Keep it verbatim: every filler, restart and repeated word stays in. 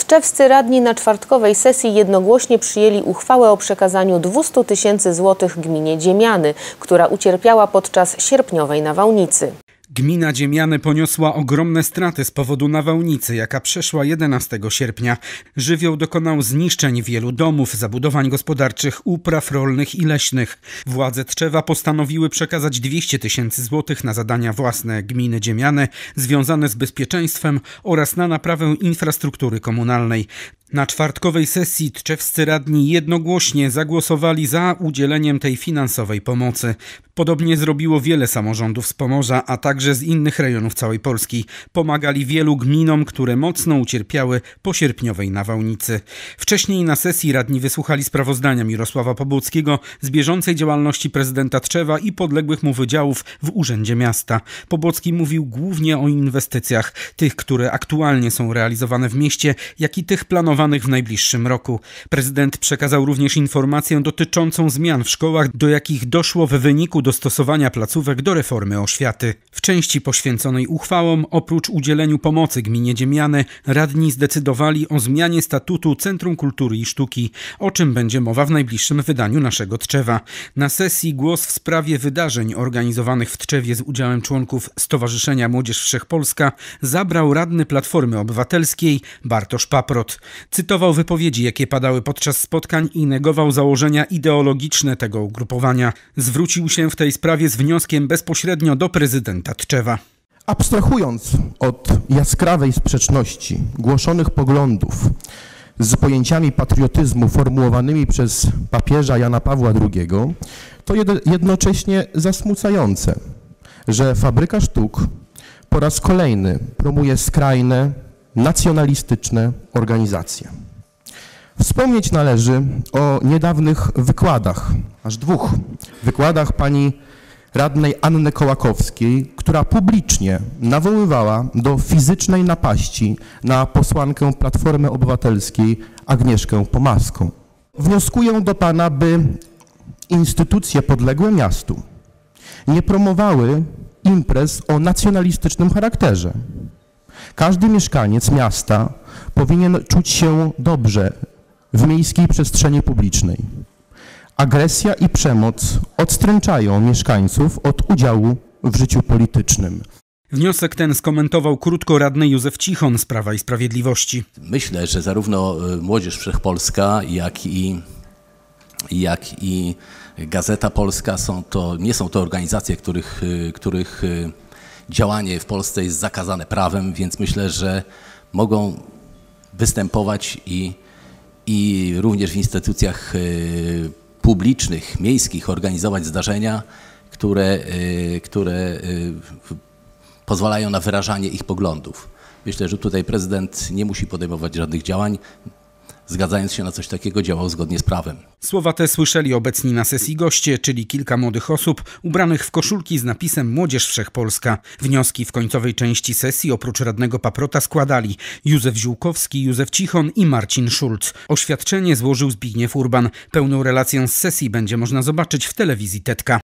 Tczewscy radni na czwartkowej sesji jednogłośnie przyjęli uchwałę o przekazaniu dwustu tysięcy złotych gminie Dziemiany, która ucierpiała podczas sierpniowej nawałnicy. Gmina Dziemiany poniosła ogromne straty z powodu nawałnicy, jaka przeszła jedenastego sierpnia. Żywioł dokonał zniszczeń wielu domów, zabudowań gospodarczych, upraw rolnych i leśnych. Władze Tczewa postanowiły przekazać dwieście tysięcy złotych na zadania własne gminy Dziemiany związane z bezpieczeństwem oraz na naprawę infrastruktury komunalnej. Na czwartkowej sesji tczewscy radni jednogłośnie zagłosowali za udzieleniem tej finansowej pomocy. Podobnie zrobiło wiele samorządów z Pomorza, a także z innych rejonów całej Polski. Pomagali wielu gminom, które mocno ucierpiały po sierpniowej nawałnicy. Wcześniej na sesji radni wysłuchali sprawozdania Mirosława Pobłockiego z bieżącej działalności prezydenta Tczewa i podległych mu wydziałów w Urzędzie Miasta. Pobłocki mówił głównie o inwestycjach, tych, które aktualnie są realizowane w mieście, jak i tych planowanych w najbliższym roku. Prezydent przekazał również informację dotyczącą zmian w szkołach, do jakich doszło w wyniku dostosowania placówek do reformy oświaty. W części poświęconej uchwałom, oprócz udzieleniu pomocy gminie Dziemiany, radni zdecydowali o zmianie statutu Centrum Kultury i Sztuki, o czym będzie mowa w najbliższym wydaniu naszego Tczewa. Na sesji głos w sprawie wydarzeń organizowanych w Tczewie z udziałem członków Stowarzyszenia Młodzież Wszechpolska zabrał radny Platformy Obywatelskiej Bartosz Paprot. Cytował wypowiedzi, jakie padały podczas spotkań i negował założenia ideologiczne tego ugrupowania. Zwrócił się w tej sprawie z wnioskiem bezpośrednio do prezydenta Tczewa. Abstrahując od jaskrawej sprzeczności głoszonych poglądów z pojęciami patriotyzmu formułowanymi przez papieża Jana Pawła drugiego, to jednocześnie zasmucające, że Fabryka Sztuk po raz kolejny promuje skrajne, nacjonalistyczne organizacje. Wspomnieć należy o niedawnych wykładach, aż dwóch wykładach pani radnej Anny Kołakowskiej, która publicznie nawoływała do fizycznej napaści na posłankę Platformy Obywatelskiej Agnieszkę Pomaską. Wnioskuję do pana, by instytucje podległe miastu nie promowały imprez o nacjonalistycznym charakterze. Każdy mieszkaniec miasta powinien czuć się dobrze w miejskiej przestrzeni publicznej. Agresja i przemoc odstręczają mieszkańców od udziału w życiu politycznym. Wniosek ten skomentował krótko radny Józef Cichon z Prawa i Sprawiedliwości. Myślę, że zarówno Młodzież Wszechpolska, jak i, jak i Gazeta Polska są to, nie są to organizacje, których, których działanie w Polsce jest zakazane prawem, więc myślę, że mogą występować i, i również w instytucjach publicznych, miejskich organizować zdarzenia, które, które pozwalają na wyrażanie ich poglądów. Myślę, że tutaj prezydent nie musi podejmować żadnych działań. Zgadzając się na coś takiego, działał zgodnie z prawem. Słowa te słyszeli obecni na sesji goście, czyli kilka młodych osób ubranych w koszulki z napisem Młodzież Wszechpolska. Wnioski w końcowej części sesji oprócz radnego Paprota składali Józef Ziółkowski, Józef Cichon i Marcin Schulz. Oświadczenie złożył Zbigniew Urban. Pełną relację z sesji będzie można zobaczyć w telewizji Tetka.